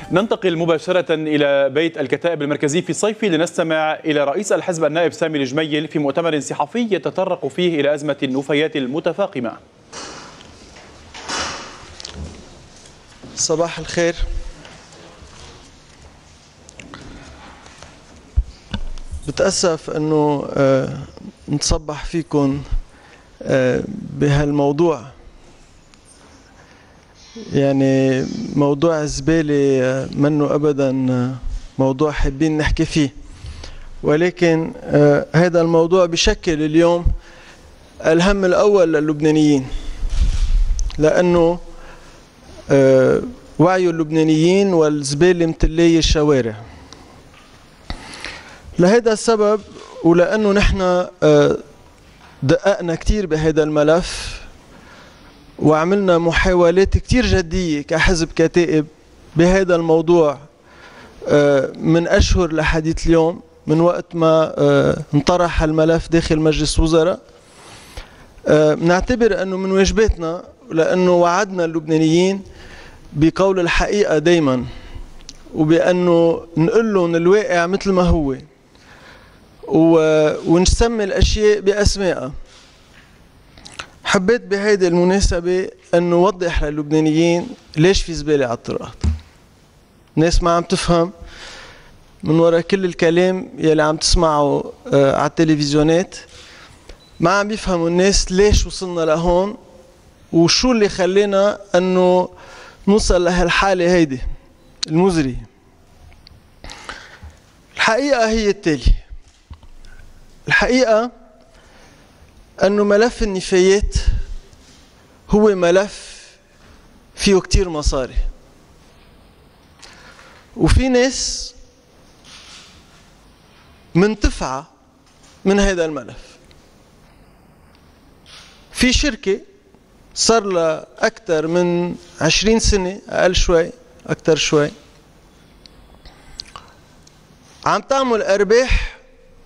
ننتقل مباشرة إلى بيت الكتائب المركزي في صيفي لنستمع إلى رئيس الحزب النائب سامي الجميل في مؤتمر صحفي يتطرق فيه إلى أزمة النفايات المتفاقمة. صباح الخير. بتأسف أنه نتصبح فيكم بهالموضوع، يعني موضوع الزبالة منه أبدا موضوع حابين نحكي فيه، ولكن هذا الموضوع بشكل اليوم الهم الأول للبنانيين، لأنه وعي اللبنانيين والزبالة متلية الشوارع. لهذا السبب ولأنه نحن دققنا كتير بهذا الملف وعملنا محاولات كتير جدية كحزب كتائب بهذا الموضوع من أشهر لحديث اليوم، من وقت ما انطرح الملف داخل مجلس وزراء. نعتبر أنه من واجباتنا، لأنه وعدنا اللبنانيين بقول الحقيقة دايما، وبأنه نقول لهم الواقع مثل ما هو ونسمي الأشياء بأسمائها. حبيت بهيدي المناسبة أن نوضح للبنانيين ليش في زبالة على الطرقات. الناس ما عم تفهم من وراء كل الكلام يلي عم تسمعه على التلفزيونات، ما عم بيفهموا الناس ليش وصلنا لهون وشو اللي خلينا أنه نوصل لهالحالة هيدي المزرية. الحقيقة هي التالي: الحقيقة أنه ملف النفايات هو ملف فيه كتير مصاري، وفي ناس منتفعة من هذا الملف. في شركة صار لها أكثر من 20 سنة، أقل شوي أكثر شوي، عم تعمل أرباح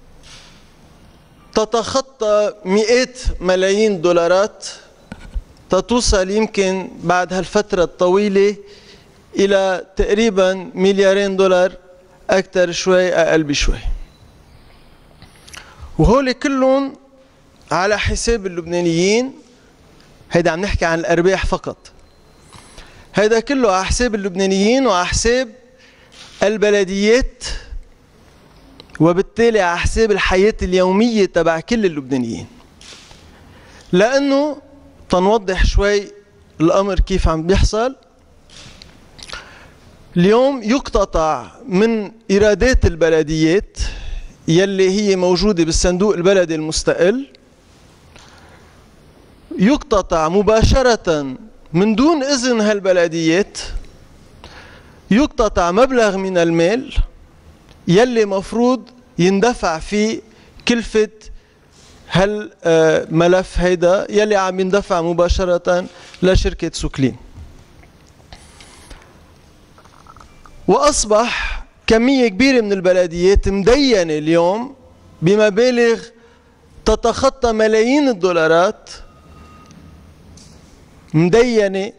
تتخطى مئات ملايين دولارات، تتوصل يمكن بعد هالفترة الطويلة إلى تقريبا مليارين دولار، أكثر شوي أقل بشوي. وهول كلهم على حساب اللبنانيين. هيدا عم نحكي عن الأرباح فقط، هيدا كله على حساب اللبنانيين وعلى حساب البلديات، وبالتالي على حساب الحياة اليومية تبع كل اللبنانيين. لأنه تنوضح شوي الأمر كيف عم بيحصل. اليوم يقتطع من إيرادات البلديات يلي هي موجودة بالصندوق البلدي المستقل، يقتطع مباشرة من دون إذن هالبلديات، يقتطع مبلغ من المال يلي مفروض يندفع في كلفة هالملف هيدا يلي عم يندفع مباشرة لشركة سوكلين. وأصبح كمية كبيرة من البلديات مدينة اليوم بمبالغ تتخطى ملايين الدولارات، مدينة،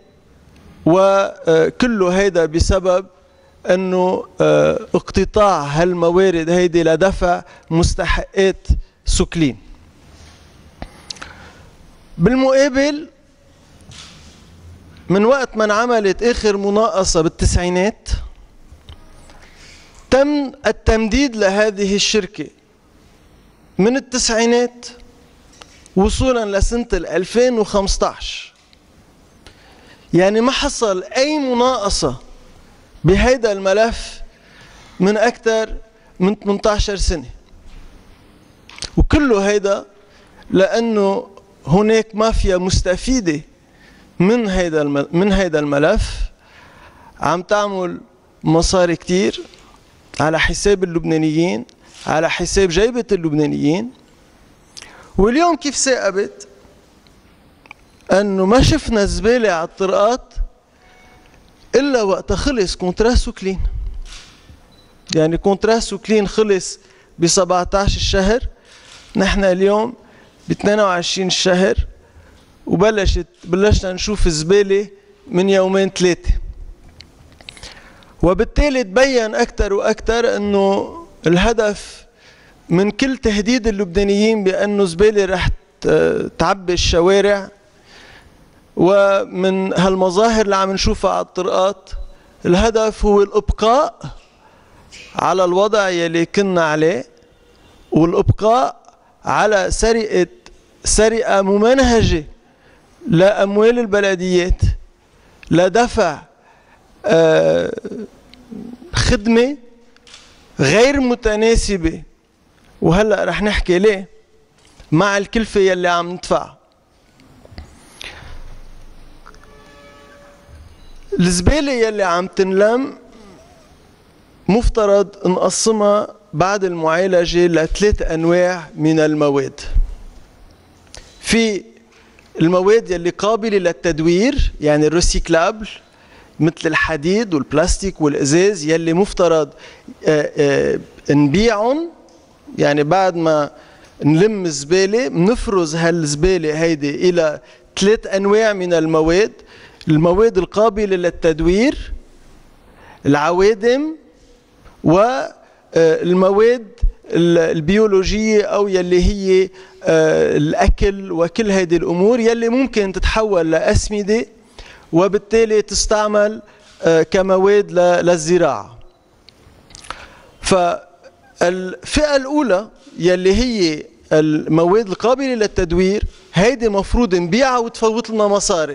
وكله هيدا بسبب أنه اقتطاع هالموارد هيدي لدفع مستحقات سوكلين. بالمقابل من وقت ما انعملت آخر مناقصة بالتسعينات تم التمديد لهذه الشركة من التسعينات وصولا لسنة 2015. يعني ما حصل أي مناقصة بهيدا الملف من أكثر من 18 سنة، وكله هيدا لأنه هناك مافيا مستفيدة من هيدا الملف عم تعمل مصاري كتير على حساب اللبنانيين، على حساب جيبة اللبنانيين. واليوم كيف ثاقبت أنه ما شفنا زبالة على الطرقات إلا وقت خلص كونترا سوكلين. يعني كونترا سوكلين خلص ب 17 الشهر، نحن اليوم ب 22 الشهر، وبلشنا نشوف زبالة من يومين ثلاثة. وبالتالي تبين أكثر وأكثر أنه الهدف من كل تهديد اللبنانيين بأنه زبالة رح تعبي الشوارع ومن هالمظاهر اللي عم نشوفها على الطرقات، الهدف هو الإبقاء على الوضع يلي كنا عليه، والإبقاء على سرقة ممنهجة لأموال البلديات لدفع خدمة غير متناسبة، وهلأ رح نحكي ليه، مع الكلفة يلي عم ندفعها. الزبالة يلي عم تنلم مفترض نقسمها بعد المعالجة لثلاث أنواع من المواد. في المواد يلي قابلة للتدوير يعني الريسيكلابل مثل الحديد والبلاستيك والإزاز يلي مفترض نبيعهم، يعني بعد ما نلم الزبالة بنفرز هالزبالة هيدي إلى ثلاث أنواع من المواد: المواد القابلة للتدوير، العوادم، والمواد البيولوجية أو يلي هي الأكل وكل هذه الأمور يلي ممكن تتحول لأسمدة وبالتالي تستعمل كمواد للزراعة. فالفئة الأولى يلي هي المواد القابلة للتدوير هيدي مفروض نبيعها وتفوت لنا مصاري.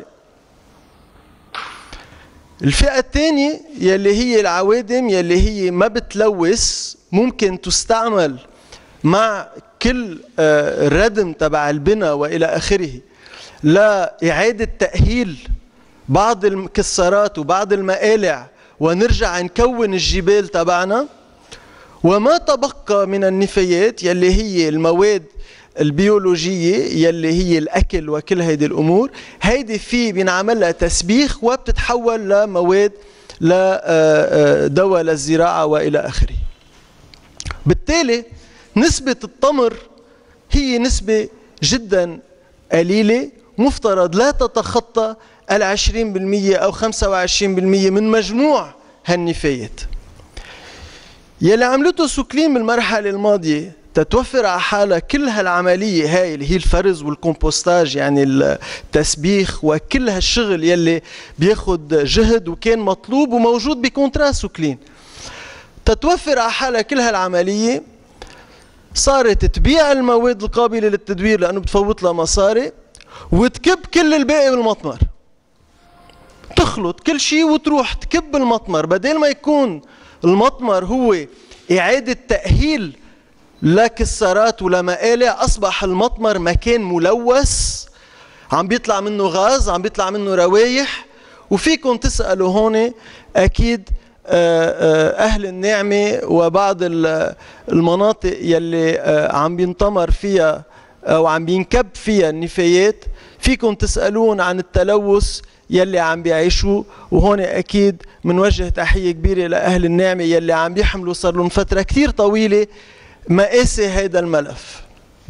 الفئة الثانية يلي هي العوادم يلي هي ما بتلوث، ممكن تستعمل مع كل الردم تبع البناء وإلى آخره لإعادة تأهيل بعض المكسرات وبعض المقالع ونرجع نكون الجبال تبعنا. وما تبقى من النفايات يلي هي المواد البيولوجية يلي هي الأكل وكل هيدي الأمور، هيدي في بينعمل لها تسبيخ وبتتحول لمواد لدواء للزراعة وإلى آخره. بالتالي نسبة التمر هي نسبة جدا قليلة، مفترض لا تتخطى 20% أو 25% من مجموع هالنفايات. يلي عملته سوكليم بالمرحلة الماضية تتوفر على حالها كل هالعملية هاي اللي هي الفرز والكمبوستاج، يعني التسبيخ وكل هالشغل يلي بياخد جهد وكان مطلوب وموجود بكونترا سوكلين. تتوفر على حالها كل هالعملية، صارت تبيع المواد القابلة للتدوير لأنه بتفوت لها مصاري، وتكب كل الباقي بالمطمر، تخلط كل شيء وتروح تكب المطمر. بدل ما يكون المطمر هو إعادة تأهيل لكسرات ولمقالع، أصبح المطمر مكان ملوث عم بيطلع منه غاز، عم بيطلع منه روايح. وفيكم تسألوا هون أكيد أهل النعمة وبعض المناطق يلي عم بينطمر فيها أو عم بينكب فيها النفايات، فيكم تسألون عن التلوث يلي عم بيعيشوا. وهون أكيد منوجه تحية كبيرة لأهل النعمة يلي عم بيحملوا صار لهم فترة كتير طويلة مقاسي هيدا الملف.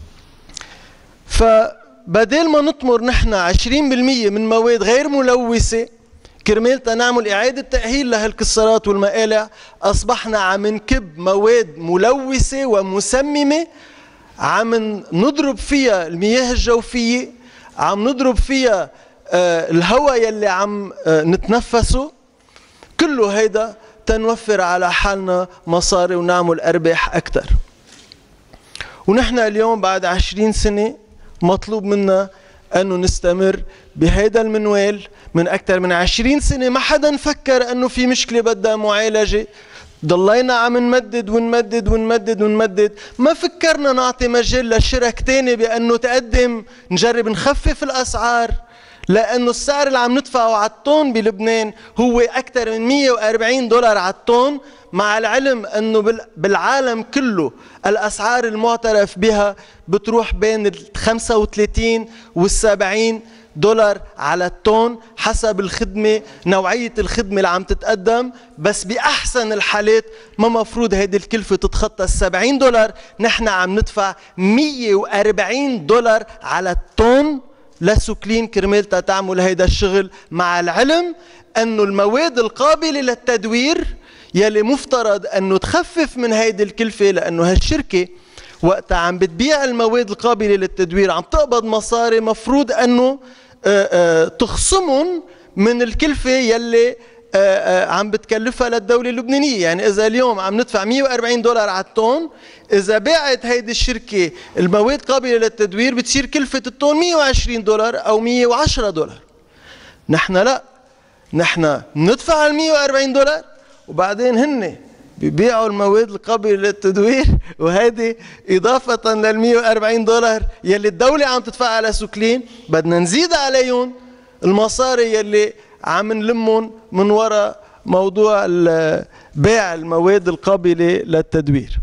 فبدل ما نطمر نحن 20% من مواد غير ملوثة كرمال تنعمل إعادة تأهيل لهالكسرات والمقالع، أصبحنا عم نكب مواد ملوثة ومسممة، عم نضرب فيها المياه الجوفية، عم نضرب فيها الهواء يلي عم نتنفسه. كله هيدا تنوفر على حالنا مصاري ونعمل أرباح أكتر. ونحن اليوم بعد 20 سنة مطلوب منا أنه نستمر بهيدا المنوال. من أكثر من 20 سنة ما حدا فكر أنه في مشكلة بدها معالجة، ضلينا عم نمدد ونمدد ونمدد ونمدد. ما فكرنا نعطي مجال لشرك تاني بأنه تقدم نجرب نخفف الأسعار، لأنه السعر اللي عم ندفعه على الطن بلبنان هو أكثر من $140 على الطن، مع العلم أنه بالعالم كله الأسعار المعترف بها بتروح بين 35 وال$70 على الطن حسب الخدمة، نوعية الخدمة اللي عم تتقدم. بس بأحسن الحالات ما مفروض هيدي الكلفة تتخطى $70. نحن عم ندفع $140 على الطن لسوكلين كرمال تعمل هيدا الشغل، مع العلم أنه المواد القابلة للتدوير يلي مفترض أنه تخفف من هيدي الكلفة، لأنه هالشركة وقتها عم بتبيع المواد القابلة للتدوير عم تقبض مصاري، مفروض أنه تخصمهم من الكلفة يلي عم بتكلفها للدولة اللبنانية. يعني إذا اليوم عم ندفع $140 على الطن، إذا باعت هيدي الشركة المواد قابلة للتدوير بتصير كلفة الطن $120 أو $110. نحن لا، نحن ندفع $140 وبعدين هن بيبيعوا المواد القابلة للتدوير، وهيدي إضافة $140 يلي الدولة عم تدفعها على سوكلين، بدنا نزيد عليهم المصاري يلي عم نلمهم من وراء موضوع بيع المواد القابلة للتدوير.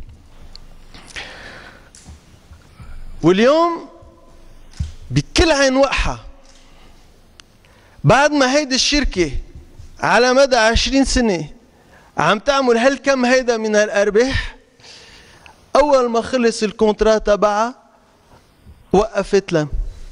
واليوم بكل عين وقحة بعد ما هيدي الشركة على مدى 20 سنة عم تعمل هالكم هيدا من الأرباح، أول ما خلص الكونترا تبعها وقفت لم.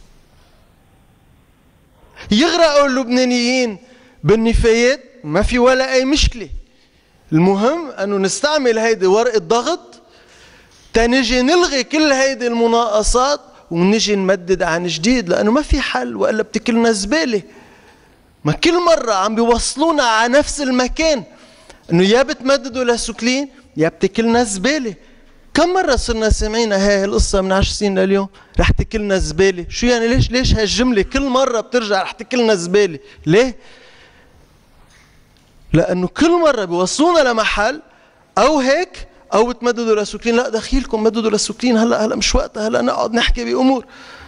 يغرقوا اللبنانيين بالنفايات ما في ولا أي مشكلة، المهم أنه نستعمل هيدي ورقة ضغط تنجي نلغي كل هيدي المناقصات ونجي نمدد عن جديد، لأنه ما في حل وإلا بتكلنا زبالة. ما كل مرة عم بيوصلونا على نفس المكان، انه يا بتمددوا لسوكلين يا بتكلنا زبالة. كم مرة صرنا سمعنا هاي القصة من 10 سنين لليوم، رح تكلنا زبالة. شو يعني؟ ليش هالجملة كل مرة بترجع رح تكلنا زبالة؟ ليه؟ لأنه كل مرة بيوصلونا لمحل أو هيك أو بتمددوا لسوكلين، لا دخيلكم مددوا لسوكلين، هلا مش وقتها، هلا نقعد نحكي بأمور.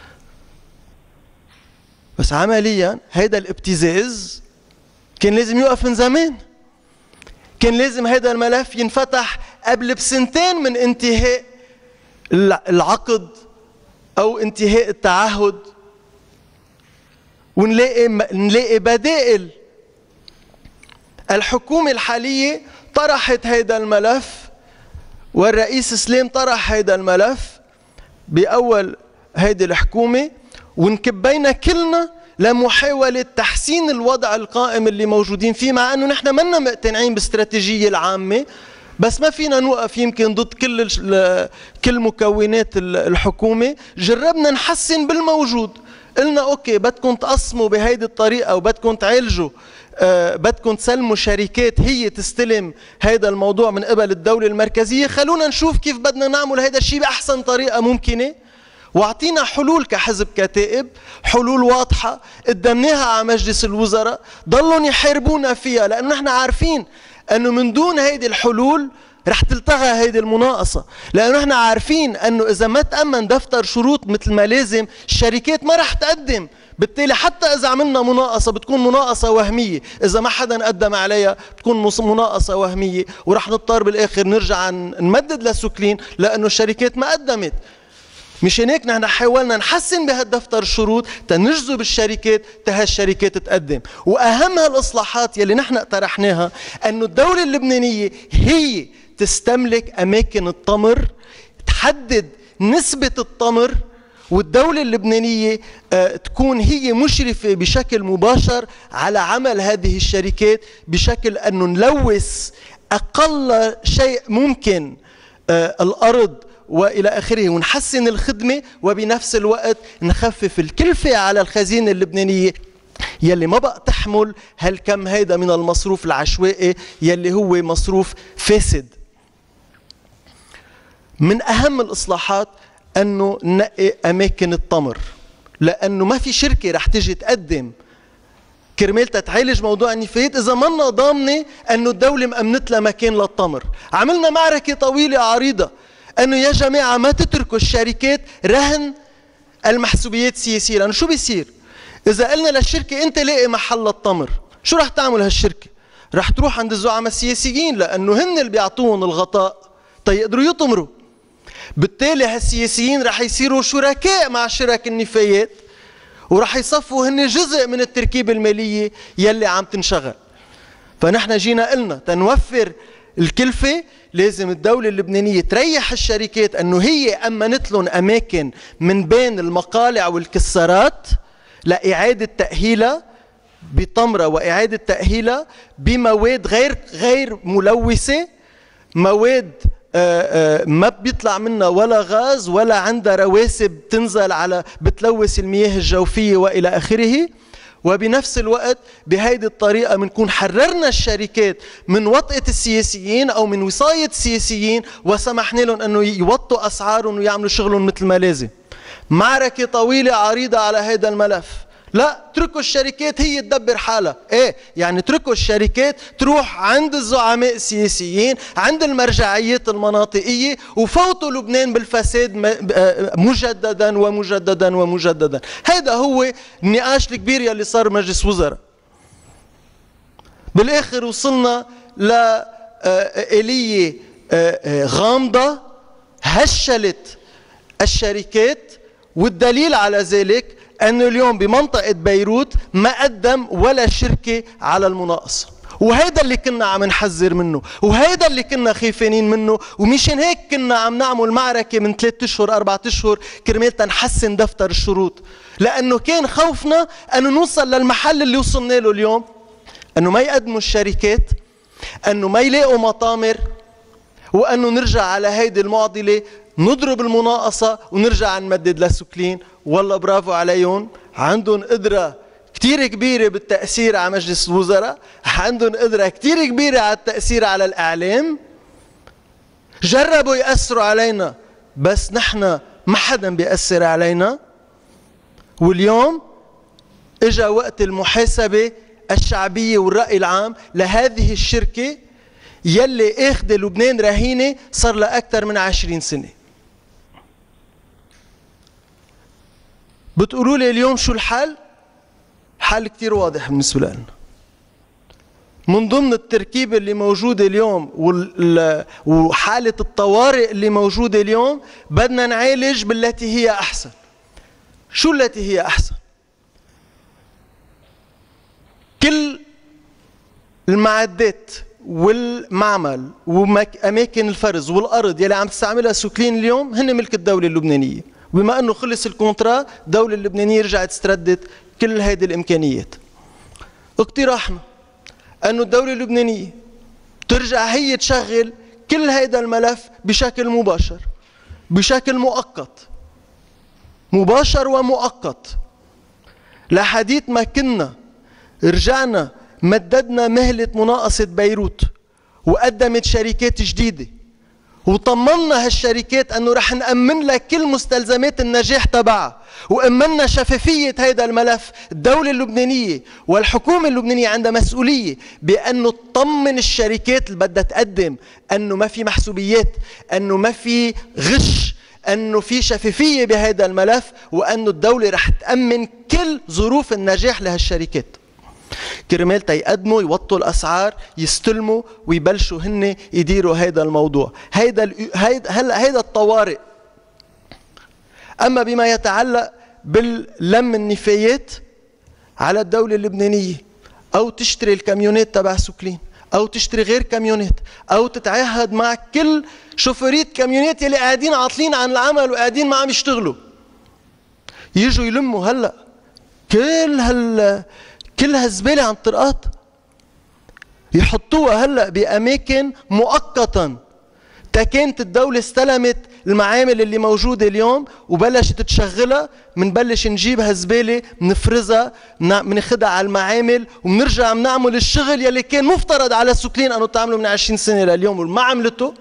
بس عمليا هيدا الابتزاز كان لازم يوقف من زمان. كان لازم هيدا الملف ينفتح قبل بسنتين من انتهاء العقد أو انتهاء التعهد، ونلاقي بدائل. الحكومة الحالية طرحت هيدا الملف، والرئيس سليم طرح هيدا الملف بأول هيدي الحكومة، ونكبينا كلنا لمحاولة تحسين الوضع القائم اللي موجودين فيه، مع أنه نحن منا مقتنعين باستراتيجية العامة، بس ما فينا نوقف يمكن ضد كل مكونات الحكومة. جربنا نحسن بالموجود، قلنا أوكي بدكم تقسموا بهيدي الطريقة وبدكم تعالجوا، بدكم تسلموا شركات هي تستلم هيدا الموضوع من قبل الدولة المركزية، خلونا نشوف كيف بدنا نعمل هيدا الشيء بأحسن طريقة ممكنة. واعطينا حلول كحزب كتائب، حلول واضحة قدمناها على مجلس الوزراء، ضلوا يحاربونا فيها، لأنه نحن عارفين أنه من دون هيدي الحلول رح تلتغى هيدي المناقصة، لأنه نحن عارفين أنه إذا ما تأمن دفتر شروط مثل ما لازم الشركات ما رح تقدم، بالتالي حتى إذا عملنا مناقصة بتكون مناقصة وهمية، إذا ما حدا قدم عليها بتكون مناقصة وهمية، ورح نضطر بالآخر نرجع نمدد لسوكلين لأنه الشركات ما قدمت. مشان هيك نحن حاولنا نحسن بهالدفتر الشروط تنجذب الشركات هالشركات تقدم. واهم هالاصلاحات يلي نحن اقترحناها انه الدولة اللبنانية هي تستملك اماكن التمر، تحدد نسبة التمر، والدولة اللبنانية تكون هي مشرفة بشكل مباشر على عمل هذه الشركات، بشكل انه نلوث اقل شيء ممكن الارض وإلى آخره، ونحسن الخدمة، وبنفس الوقت نخفف الكلفة على الخزينة اللبنانية يلي ما بقى تحمل هالكم هيدا من المصروف العشوائي يلي هو مصروف فاسد. من أهم الإصلاحات أنه ننقي أماكن التمر، لأنه ما في شركة رح تجي تقدم كرمال تعالج موضوع النفايات إذا منا ضامنة أنه الدولة مأمنت لها مكان للتمر. عملنا معركة طويلة عريضة أنه يا جماعة ما تتركوا الشركات رهن المحسوبيات السياسية، لأنه شو بيصير؟ إذا قلنا للشركة أنت لاقي محل التمر، شو رح تعمل هالشركة؟ رح تروح عند الزعماء السياسيين، لأنه هن اللي بيعطوهم الغطاء تيقدروا يطمروا. بالتالي هالسياسيين رح يصيروا شركاء مع شرك النفايات، ورح يصفوا هن جزء من التركيبة المالية يلي عم تنشغل. فنحن جينا قلنا تنوفر الكلفة، لازم الدولة اللبنانية تريح الشركات أنه هي أمنت لهم أماكن من بين المقالع والكسارات لإعادة تأهيلها بتمرة وإعادة تأهيلها بمواد غير ملوثة، مواد ما بيطلع منها ولا غاز ولا عندها رواسب تنزل على بتلوث المياه الجوفية وإلى آخره. وبنفس الوقت بهيدي الطريقة بنكون حررنا الشركات من وطئة السياسيين أو من وصاية السياسيين وسمحنا لهم أنه يوطوا أسعارهم ويعملوا شغلهم مثل ما لازم. معركة طويلة عريضة على هذا الملف. لا، اتركوا الشركات هي تدبر حالها. ايه يعني اتركوا الشركات تروح عند الزعماء السياسيين، عند المرجعيات المناطقية، وفوتوا لبنان بالفساد مجددا ومجددا ومجددا. هذا هو النقاش الكبير يلي صار مجلس وزراء. بالاخر وصلنا لآلية غامضة هشلت الشركات، والدليل على ذلك أنه اليوم بمنطقة بيروت ما قدم ولا شركة على المناقصة. وهيدا اللي كنا عم نحذر منه، وهيدا اللي كنا خايفين منه، ومشان هيك كنا عم نعمل معركة من 3 أشهر 4 أشهر كرمال تنحسن دفتر الشروط، لأنه كان خوفنا أنه نوصل للمحل اللي وصلنا له اليوم، أنه ما يقدموا الشركات، أنه ما يلاقوا مطامر، وأنه نرجع على هيدي المعضلة نضرب المناقصة ونرجع نمدد لسوكلين. والله برافو عليهم، عندهم قدرة كتير كبيرة بالتأثير على مجلس الوزراء، عندهم قدرة كتير كبيرة على التأثير على الإعلام. جربوا يأثروا علينا بس نحن ما حدا بيأثر علينا. واليوم اجا وقت المحاسبة الشعبية والرأي العام لهذه الشركة يلي اخذ لبنان رهينة صار لها أكثر من 20 سنة. بتقولوا لي اليوم شو الحل؟ حل كتير واضح بالنسبة لنا. من ضمن التركيبة اللي موجودة اليوم وحالة الطوارئ اللي موجودة اليوم بدنا نعالج بالتي هي أحسن. شو التي هي أحسن؟ كل المعدات والمعمل وأماكن الفرز والأرض يلي عم تستعملها سوكلين اليوم هن ملك الدولة اللبنانية، وبما أنه خلص الكونترا الدولة اللبنانية رجعت تستردد كل هذه الإمكانيات. اقتراحنا أنه الدولة اللبنانية ترجع هي تشغل كل هذا الملف بشكل مباشر، بشكل مؤقت، مباشر ومؤقت، لحديث ما كنا رجعنا مددنا مهلة مناقصة بيروت وقدمت شركات جديدة وطمنا هالشركات أنه رح نأمن لها كل مستلزمات النجاح تبعها، وأمنا شفافية هذا الملف. الدولة اللبنانية والحكومة اللبنانية عندها مسؤولية بأنه تطمن الشركات اللي بدها تقدم أنه ما في محسوبيات، أنه ما في غش، أنه في شفافية بهذا الملف، وأنه الدولة رح تأمن كل ظروف النجاح لهالشركات كرمال تيقدموا يوطوا الأسعار، يستلموا ويبلشوا هن يديروا هذا الموضوع. هيدا الطوارئ. أما بما يتعلق باللم النفايات على الدولة اللبنانية أو تشتري الكاميونات تبع سوكلين أو تشتري غير كاميونات أو تتعهد مع كل شوفرية كاميونات يلي قاعدين عاطلين عن العمل وقاعدين ما عم يشتغلوا، يجوا يلموا هلأ كل هالزبالة عن الطرقات يحطوها هلأ بأماكن مؤقتا. كانت الدولة استلمت المعامل اللي موجودة اليوم وبلشت تشغلها، منبلش نجيب هالزبالة منفرزها مناخدها على المعامل ومنرجع منعمل الشغل يلي كان مفترض على سوكلين أنه تعمله من 20 سنة لليوم وما عملته.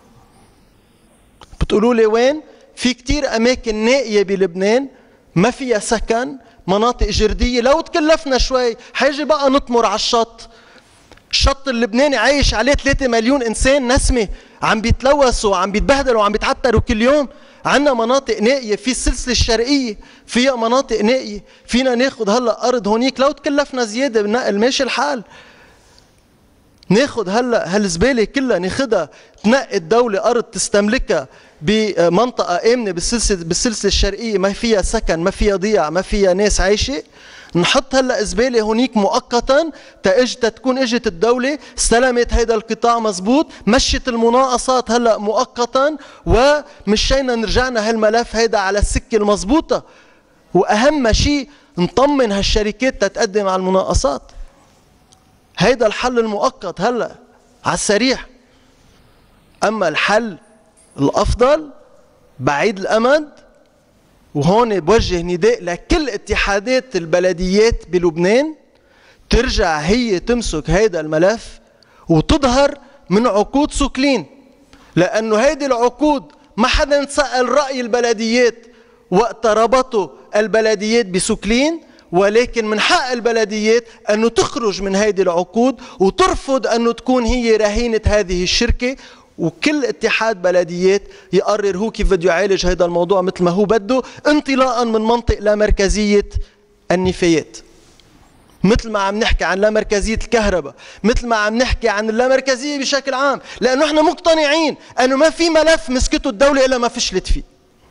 بتقولوا لي وين؟ في كتير أماكن نائية بلبنان ما فيها سكن، مناطق جردية. لو تكلفنا شوي حيجي بقى نطمر على الشط اللبناني عايش عليه 3 مليون إنسان نسمة عم بيتلوثوا وعم بيتبهدلوا وعم بيتعتروا كل يوم. عنا مناطق نائية، في السلسلة الشرقية فيها مناطق نائية، فينا ناخد هلا أرض هونيك لو تكلفنا زيادة بالنقل ماشي الحال. ناخد هلا هالزبالة كلها ناخدها تنقي الدولة أرض تستملكها بمنطقة آمنة بالسلسلة الشرقية ما فيها سكن، ما فيها ضياع، ما فيها ناس عايشة. نحط هلا زبالة هونيك مؤقتا تكون اجت الدولة استلمت هيدا القطاع مزبوط، مشت المناقصات هلا مؤقتا ومشينا نرجعنا هالملف هيدا على السكة المزبوطة. واهم شيء نطمن هالشركات تتقدم على المناقصات. هيدا الحل المؤقت هلا على السريع. اما الحل الافضل بعيد الامد، وهون بوجه نداء لكل اتحادات البلديات بلبنان ترجع هي تمسك هيدا الملف وتظهر من عقود سوكلين، لأنه هيدي العقود ما حدا سأل رأي البلديات وقت ربطوا البلديات بسوكلين، ولكن من حق البلديات أنه تخرج من هيدي العقود وترفض أنه تكون هي رهينة هذه الشركة، وكل اتحاد بلديات يقرر هو كيف بده يعالج هذا الموضوع مثل ما هو بده، انطلاقا من منطق لا مركزية النفايات. مثل ما عم نحكي عن لا مركزية الكهرباء، مثل ما عم نحكي عن اللامركزية بشكل عام، لأنه احنا مقتنعين أنه ما في ملف مسكته الدولة إلا ما فشلت فيه.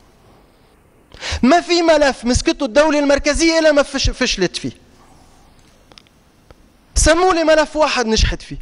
ما في ملف مسكته الدولة المركزية إلا ما فشلت فيه. سموا لي ملف واحد نجحت فيه.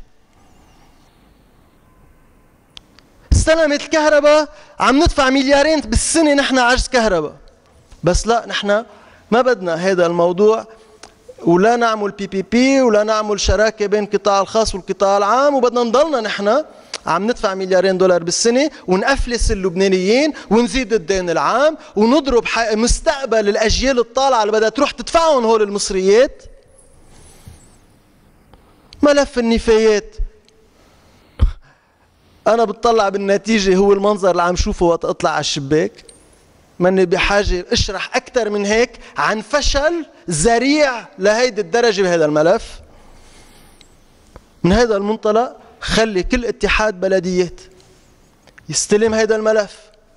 استلمت الكهرباء عم ندفع مليارين بالسنة نحن عجز كهرباء، بس لا نحن ما بدنا هذا الموضوع، ولا نعمل PPP ولا نعمل شراكة بين القطاع الخاص والقطاع العام، وبدنا نضلنا نحن عم ندفع مليارين دولار بالسنة ونأفلس اللبنانيين ونزيد الدين العام ونضرب مستقبل الأجيال الطالعة اللي بدها تروح تدفعهم هول المصريات. ملف النفايات أنا بتطلع بالنتيجة هو المنظر اللي عم شوفه وقت أطلع على الشباك. ماني بحاجة أشرح أكثر من هيك عن فشل ذريع لهيدي الدرجة بهذا الملف. من هذا المنطلق خلي كل اتحاد بلديات يستلم هذا الملف،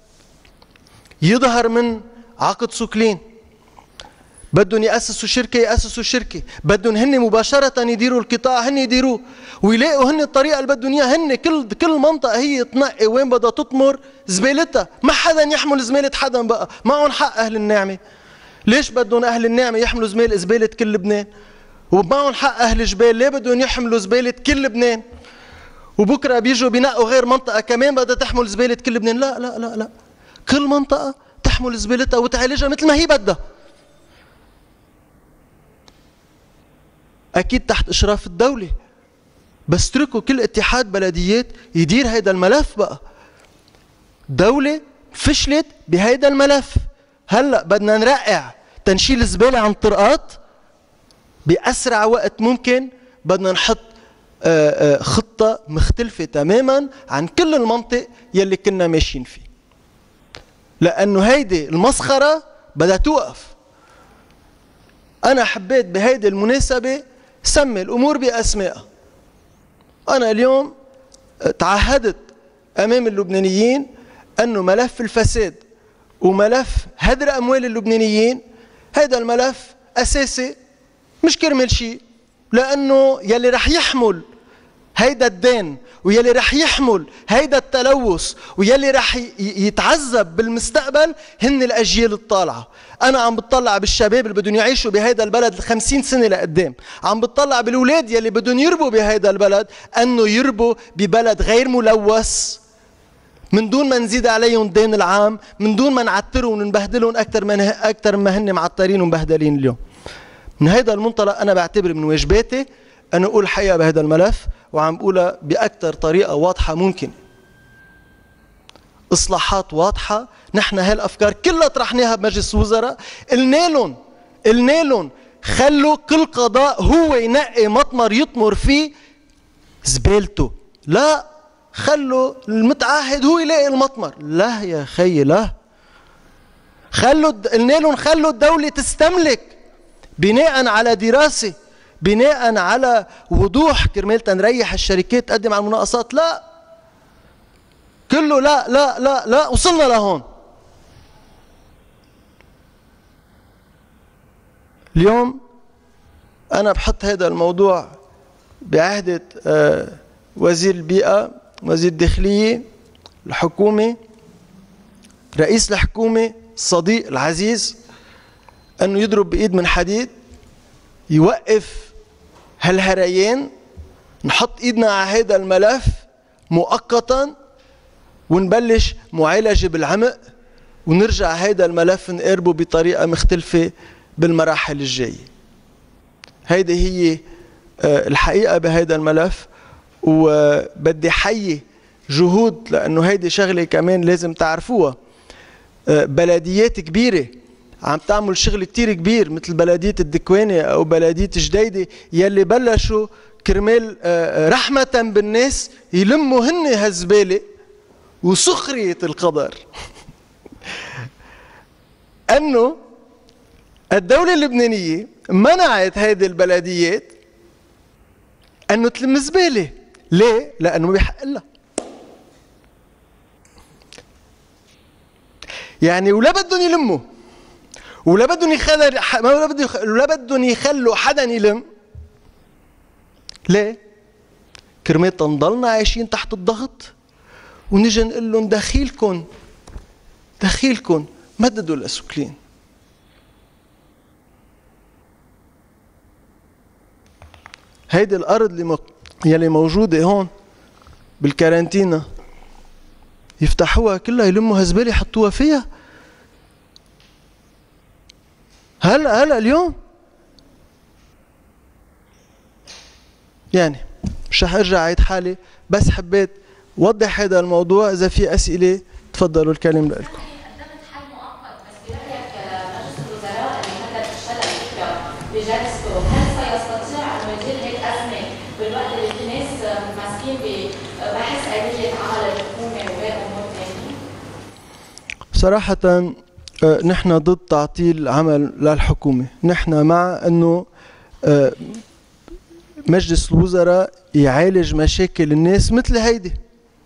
يظهر من عقد سوكلين. بدهم يأسسوا شركة، بدهم هن مباشرة يديروا القطاع، هن يديروه ويلاقوا هن الطريقة اللي بدهم اياها. هن كل منطقة هي تنقي وين بدها تطمر زبالتها، ما حدا يحمل زبالة حدا بقى، معهم حق أهل النعمة. ليش بدهم أهل النعمة يحملوا زبالة كل لبنان؟ ومعهم حق أهل الجبال، ليه بدهم يحملوا زبالة كل لبنان؟ وبكرة بيجوا بينقوا غير منطقة كمان بدها تحمل زبالة كل لبنان. لا لا لا لا، كل منطقة تحمل زبالتها وتعالجها مثل ما هي بدها، أكيد تحت إشراف الدولة. بس اتركوا كل اتحاد بلديات يدير هيدا الملف بقى. دولة فشلت بهيدا الملف، هلأ بدنا نرقع تنشيل الزبالة عن الطرقات بأسرع وقت ممكن. بدنا نحط خطة مختلفة تماما عن كل المنطق يلي كنا ماشيين فيه، لأنه هيدي المسخرة بدها توقف. أنا حبيت بهيدي المناسبة سمي الأمور بأسمائها. أنا اليوم تعهدت أمام اللبنانيين أنه ملف الفساد وملف هدر أموال اللبنانيين هذا الملف أساسي، مش كرمال شيء، لأنه يلي رح يحمل هيدا الدين ويلي رح يحمل هيدا التلوث ويلي رح يتعذب بالمستقبل هن الأجيال الطالعة. أنا عم بتطلع بالشباب اللي بدهم يعيشوا بهيدا البلد 50 سنة لقدام، عم بتطلع بالأولاد يلي بدهم يربوا بهيدا البلد أنه يربوا ببلد غير ملوث، من دون ما نزيد عليهم الدين العام، من دون ما نعترهم ونبهدلهم أكثر ما هن معترين ومبهدلين اليوم. من هيدا المنطلق أنا بعتبر من واجباتي أن أقول الحقيقة بهذا الملف، وعم بقولها بأكثر طريقة واضحة ممكن. إصلاحات واضحة، نحن هالأفكار كلها طرحناها بمجلس الوزراء، قلنا لهم خلوا كل قضاء هو ينقي مطمر يطمر فيه زبالته، لا خلوا المتعهد هو يلاقي المطمر. لا يا خيي لا، قلنا لهم خلوا الدولة تستملك بناء على دراسة، بناء على وضوح، كرمال تنريح الشركات تقدم على المناقصات. لا كله لا لا لا لا، وصلنا لهون. اليوم أنا بحط هذا الموضوع بعهدة وزير البيئة، وزير الداخلية، الحكومة، رئيس الحكومة الصديق العزيز، أنه يضرب بإيد من حديد، يوقف هالهريان، نحط إيدنا على هذا الملف مؤقتا ونبلش معالجة بالعمق، ونرجع هذا الملف نقربه بطريقة مختلفة بالمراحل الجاية. هيدي هي الحقيقة بهيدا الملف، وبدي حيي جهود، لأنه هيدي شغلة كمان لازم تعرفوها. بلديات كبيرة عم تعمل شغل كتير كبير، مثل بلدية الدكواني أو بلدية جديدة، يلي بلشوا كرمال رحمة بالناس يلموا هن هالزبالة وسخرية القدر أنه الدولة اللبنانية منعت هيدي البلديات أنه تلم زبالة. ليه؟ لأنه بيحق لها. يعني ولا بدهم يلموا ولا بدهم يخلوا حدا يلم. ليه؟ كرمال تنضلنا عايشين تحت الضغط ونجي نقول لهم دخيلكن مددوا الأسوكلين. هيدي الأرض يلي موجودة هون بالكارانتينا يفتحوها كلها يلموا هالزبالة يحطوها فيها. هلا اليوم يعني مش رح ارجع عيد حالي، بس حبيت وضح هذا الموضوع. اذا في اسئله تفضلوا الكلام لكم. قدمت حل مؤقت، بس برايك مجلس الوزراء اللي هلا تشتغل فكره بجلسته، هل سيستطيع انه يدير هيك ازمه بالوقت اللي في ناس ماسكين ببحث آلية عمل الحكومه وباقي امور ثانيه؟ صراحه نحن ضد تعطيل عمل للحكومه. نحن مع انه مجلس الوزراء يعالج مشاكل الناس مثل هيدي،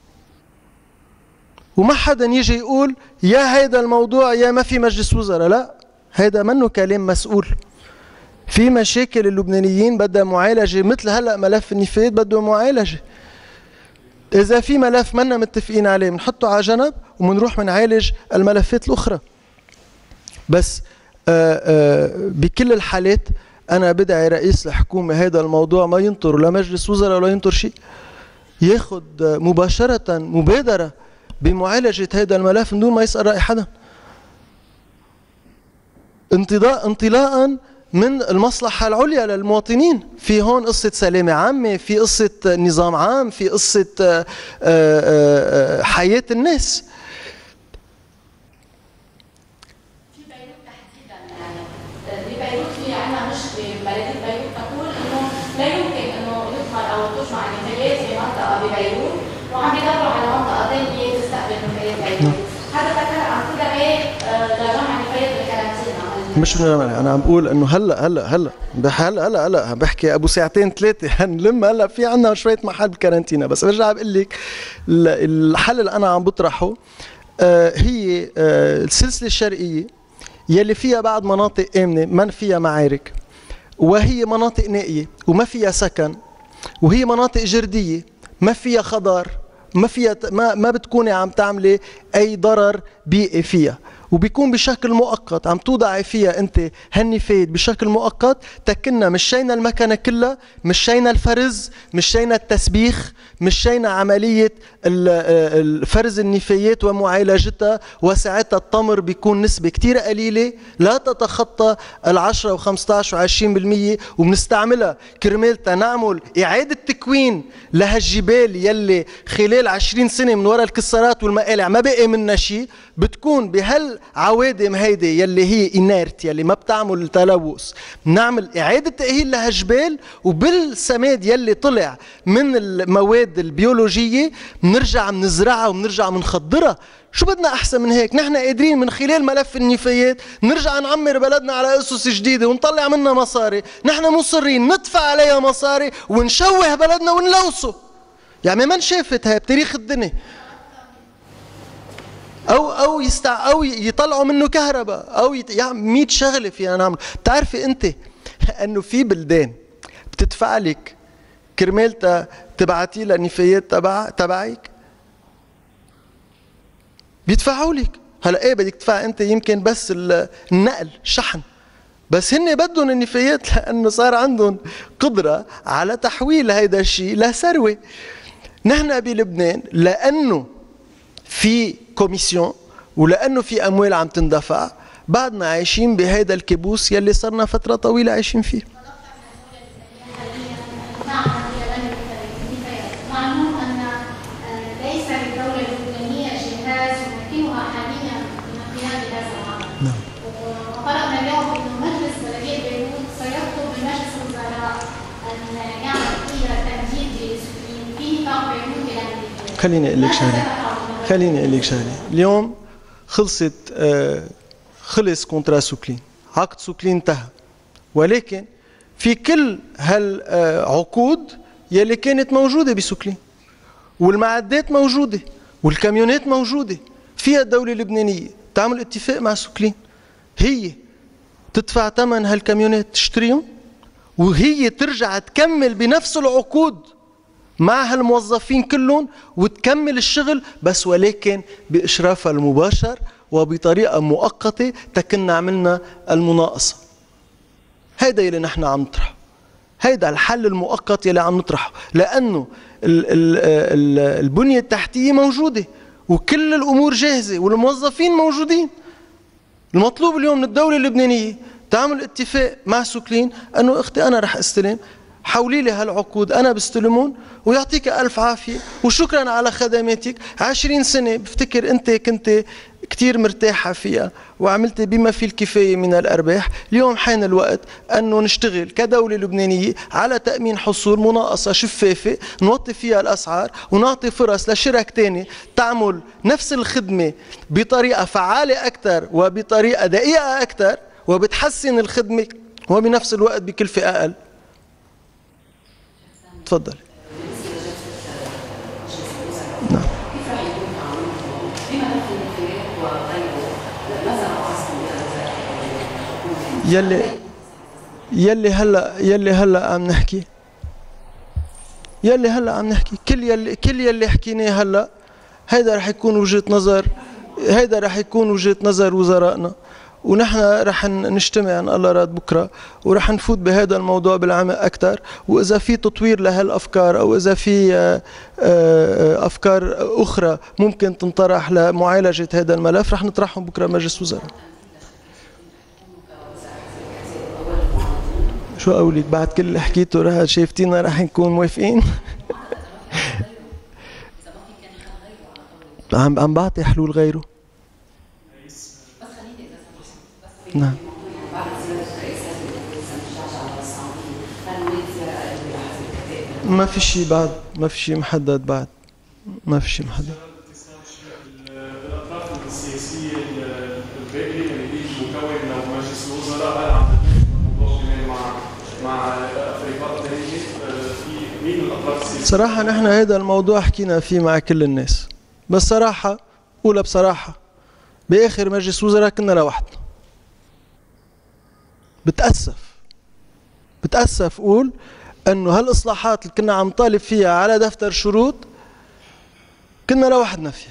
وما حدا يجي يقول يا هيدا الموضوع يا ما في مجلس وزراء. لا، هيدا منه كلام مسؤول. في مشاكل اللبنانيين بدها معالجة، مثل هلأ ملف النفايات بده معالجة. إذا في ملف منا متفقين عليه بنحطه على جنب ومنروح منعالج الملفات الأخرى. بس بكل الحالات أنا بدعي رئيس الحكومة هذا الموضوع ما ينطر لا مجلس وزراء ولا ينطر شيء، ياخد مباشرة مبادرة بمعالجة هذا الملف من دون ما يسأل رأي حدا، انطلاقا من المصلحة العليا للمواطنين. في هون قصة سلامة عامة، في قصة نظام عام، في قصة حياة الناس. في بيروت تحديدا، يعني ببيروت في عندنا مشكلة. بلدية بيروت تقول انه لا يمكن انه يدخل او تجمع النفايات في منطقة ببيروت، وعم يدوروا على منطقة ثانية تستقبل نفايات بيروت. هذا ذكر عن خدمات لجمع نفايات بالكارانتينا. مش من انا عم بقول انه هلا بحكي ابو ساعتين ثلاثه هنلم. هلا في عندنا شويه محل بالكارانتينا، بس برجع بقول لك الحل اللي انا عم بطرحه هي السلسله الشرقيه يلي فيها بعض مناطق امنه ما فيها معارك، وهي مناطق نائيه وما فيها سكن، وهي مناطق جرديه ما فيها خضار، ما بتكوني عم تعملي اي ضرر بيئي فيها، وبيكون بشكل مؤقت عم توضعي فيها انت هالنفايات بشكل مؤقت. تكنا مشينا المكنه كلها، مشينا الفرز، مشينا التسبيخ، مشينا عمليه فرز النفايات ومعالجتها، وساعتها التمر بيكون نسبه كتير قليله لا تتخطى 10 و15 و20%، وبنستعملها كرمال تنعمل اعاده تكوين لهالجبال يلي خلال 20 سنه من وراء الكسارات والمقالع ما بقي منها شيء. بتكون بهالعوادم هيدي يلي هي انيرت يلي ما بتعمل تلوث، نعمل اعاده تاهيل لهالجبال، وبالسماد يلي طلع من المواد البيولوجيه بنرجع بنزرعها وبنرجع بنخضرها. شو بدنا احسن من هيك؟ نحن قادرين من خلال ملف النفايات نرجع نعمر بلدنا على اسس جديده ونطلع منها مصاري. نحن مصرين ندفع عليها مصاري ونشوه بلدنا ونلوثه. يعني ما انشافت هاي بتاريخ الدنيا. او يطلعوا منه كهرباء، او يعني 100 شغله فينا نعمل. بتعرفي انت انه في بلدان بتدفع لك كرمال تبعتي لها النفايات تبعك، بيدفعوا لك. هلا ايه بدك تدفع انت يمكن بس النقل الشحن، بس هن بدهم النفايات لانه صار عندهم قدره على تحويل هيدا الشيء لثروه. نحن بلبنان لانه في كوميسيون ولانه في اموال عم تندفع بعدنا عايشين بهيدا الكابوس يلي صرنا فترة طويلة عايشين فيه. معلوم أن ليس للدولة اللبنانية جهاز يمكنها حاليا من قيام بهذا العمل. وقرأنا اليوم أن مجلس بلدية بيروت سيطلب من مجلس الوزراء أن يعمل تمديد لسكرين في نطاق بيروت إلى أمريكا. خليني أقول لك شغلة. اليوم خلص كونترا سوكلين، عقد سوكلين انتهى، ولكن في كل هالعقود يلي كانت موجودة بسوكلين، والمعدات موجودة، والكاميونات موجودة، فيها الدولة اللبنانية تعمل اتفاق مع سوكلين، هي تدفع ثمن هالكاميونات تشتريهم، وهي ترجع تكمل بنفس العقود مع هالموظفين كلهم وتكمل الشغل، بس ولكن بإشرافها المباشر وبطريقة مؤقتة تكنا عملنا المناقصة. هيدا يلي نحن عم نطرحه، هيدا الحل المؤقت يلي عم نطرحه، لأنه البنية التحتية موجودة وكل الأمور جاهزة والموظفين موجودين. المطلوب اليوم من الدولة اللبنانية تعمل اتفاق مع سوكلين أنه أختي أنا رح استلم، حولي لي هالعقود أنا بستلمون ويعطيك ألف عافية وشكرا على خدماتك. 20 سنة بفتكر أنت كنت كتير مرتاحة فيها وعملت بما فيه الكفاية من الأرباح. اليوم حان الوقت أنه نشتغل كدولة لبنانية على تأمين حصول مناقصة شفافة نوطي فيها الأسعار ونعطي فرص لشرك تاني تعمل نفس الخدمة بطريقة فعالة أكثر وبطريقة دقيقة أكثر وبتحسن الخدمة وبنفس الوقت بكلفة أقل. تفضل. نعم. يلي هلا عم نحكي، كل يلي حكيناه هلا هيدا رح يكون وجهة نظر وزرائنا، ونحن رح نجتمع ان الله راد بكره ورح نفوت بهذا الموضوع بالعمق اكثر، واذا في تطوير لهالافكار او اذا في افكار اخرى ممكن تنطرح لمعالجه هذا الملف رح نطرحهم بكره مجلس وزراء. شو اقول لك بعد كل اللي حكيته رح شايفتينا رح نكون موافقين؟ عم بعطي حلول غيره. نعم. ما في شيء بعد، ما في شيء محدد بعد، ما في شيء محدد. الأطراف السياسية الباقية اللي هي مكون لو مجلس الوزراء هل عم الموضوع كمان مع أفريقيا الثانية في مين الأطراف السياسية؟ صراحة نحن هذا الموضوع حكينا فيه مع كل الناس، بس صراحة أولى بصراحة بآخر مجلس وزراء كنا لوحدنا. بتأسف أقول أنه هالإصلاحات اللي كنا عم طالب فيها على دفتر شروط كنا لوحدنا فيها،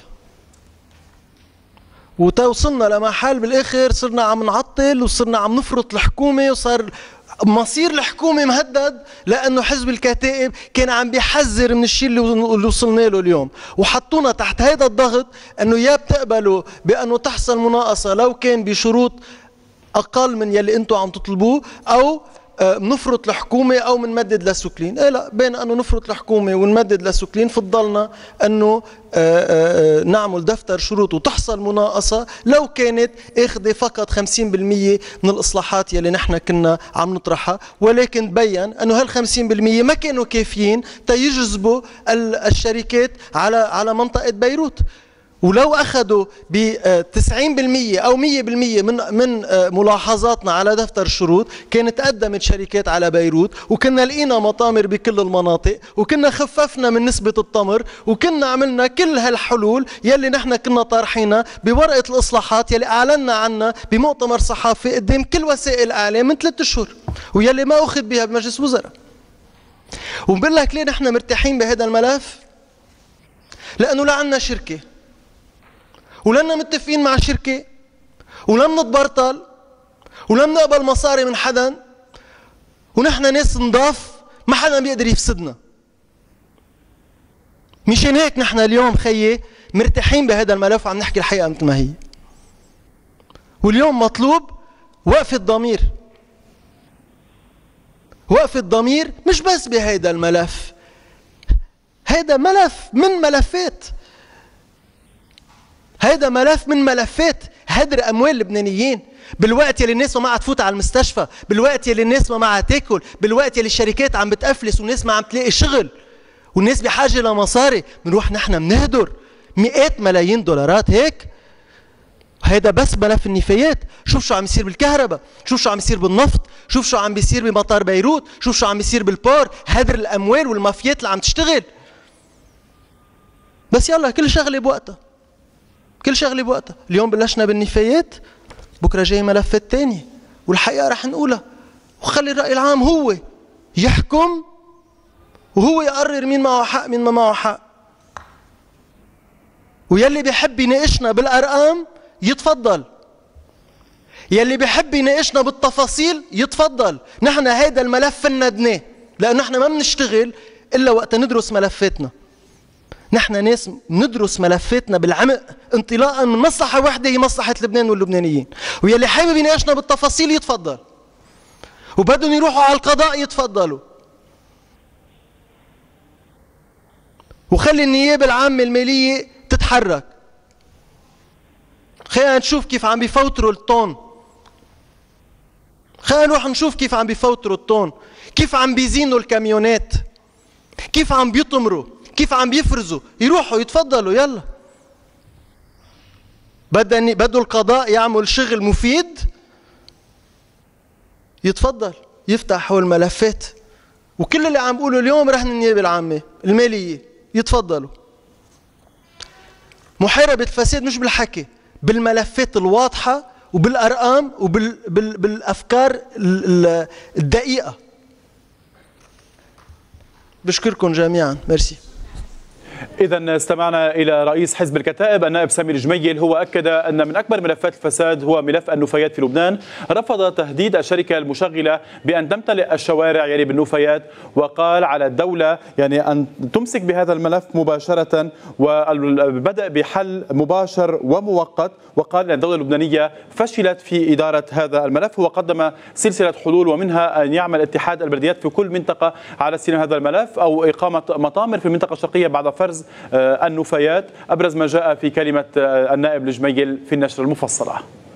وتوصلنا لمحل بالآخر صرنا عم نعطل وصرنا عم نفرط الحكومة وصار مصير الحكومة مهدد، لأنه حزب الكتائب كان عم بيحذر من الشيء اللي وصلنا له اليوم، وحطونا تحت هيدا الضغط أنه يا بتقبلوا بأنه تحصل مناقصة لو كان بشروط أقل من يلي أنتم عم تطلبوه، أو نفرط الحكومة أو منمدد لسوكلين. إيه لا، بين أنه نفرط الحكومة ونمدد لسوكلين فضلنا أنه نعمل دفتر شروط وتحصل مناقصة لو كانت اخذة فقط 50% من الإصلاحات يلي نحن كنا عم نطرحها، ولكن تبين أنه هال50% ما كانوا كافيين تيجذبوا الشركات على منطقة بيروت. ولو أخذوا ب90% أو 100% من ملاحظاتنا على دفتر الشروط كانت قدمت شركات على بيروت، وكنا لقينا مطامر بكل المناطق، وكنا خففنا من نسبة التمر، وكنا عملنا كل هالحلول يلي نحن كنا طارحينها بورقة الإصلاحات يلي أعلنا عنها بمؤتمر صحافي قدام كل وسائل الإعلام من 3 أشهر، ويلي ما أخذ بها بمجلس وزراء. وبقول لك ليه نحن مرتاحين بهذا الملف؟ لأنه لا عنا شركة، ولنا متفقين مع شركة، ولم نتبرطل، ولم نقبل مصاري من حدا، ونحن ناس نضاف ما حدا بيقدر يفسدنا. مشان هيك نحن اليوم خيي مرتاحين بهذا الملف وعم نحكي الحقيقة مثل ما هي. واليوم مطلوب وقف الضمير. وقف الضمير مش بس بهيدا الملف، هيدا ملف من ملفات، هيدا ملف من ملفات هدر أموال اللبنانيين، بالوقت يلي الناس ما معها تفوت على المستشفى، بالوقت يلي الناس ما معها تاكل، بالوقت يلي الشركات عم بتأفلس والناس ما عم تلاقي شغل والناس بحاجة لمصاري، بنروح نحن بنهدر مئات ملايين دولارات هيك. هيدا بس ملف النفايات. شوف شو عم يصير بالكهرباء، شوف شو عم يصير بالنفط، شوف شو عم بيصير بمطار بيروت، شوف شو عم بيصير بالبور، هدر الأموال والمافيات اللي عم تشتغل. بس يلا كل شغلة بوقتها، كل شغلة بوقتها. اليوم بلشنا بالنفايات، بكرة جاي ملفات تانية والحقيقة رح نقولها، وخلي الرأي العام هو يحكم وهو يقرر مين معه حق مين ما معه حق. ويلي بيحب يناقشنا بالأرقام يتفضل، يلي بيحب يناقشنا بالتفاصيل يتفضل. نحن هيدا الملف فندناه، لأنه نحن ما بنشتغل إلا وقت ندرس ملفاتنا. نحن ناس ندرس ملفاتنا بالعمق انطلاقا من مصلحة واحدة هي مصلحة لبنان واللبنانيين. ويلي حابب يناقشنا بالتفاصيل يتفضل، وبدهم يروحوا على القضاء يتفضلوا. وخلي النيابة العامة المالية تتحرك. خلينا نشوف كيف عم بيفوتروا الطون، خلينا نروح نشوف كيف عم بيفوتروا الطون، كيف عم بيزينوا الكاميونات، كيف عم بيطمروا، كيف عم بيفرزوا. يروحوا يتفضلوا يلا. بدوا القضاء يعمل شغل مفيد، يتفضل يفتح هول الملفات. وكل اللي عم بقوله اليوم رهن النيابة العامة المالية يتفضلوا. محاربة الفساد مش بالحكي، بالملفات الواضحة وبالأرقام وبالأفكار الدقيقة. بشكركم جميعا، ميرسي. إذا استمعنا إلى رئيس حزب الكتائب النائب سامي الجميل، هو أكد أن من أكبر ملفات الفساد هو ملف النفايات في لبنان. رفض تهديد الشركة المشغلة بأن تمتلئ الشوارع يعني بالنفايات، وقال على الدولة يعني أن تمسك بهذا الملف مباشرة والبدء بحل مباشر ومؤقت. وقال أن الدولة اللبنانية فشلت في إدارة هذا الملف، وقدم سلسلة حلول ومنها أن يعمل اتحاد البلديات في كل منطقة على استلام هذا الملف، أو إقامة مطامر في المنطقة الشرقية بعد فرز النفايات. أبرز ما جاء في كلمة النائب الجميل في النشرة المفصلة.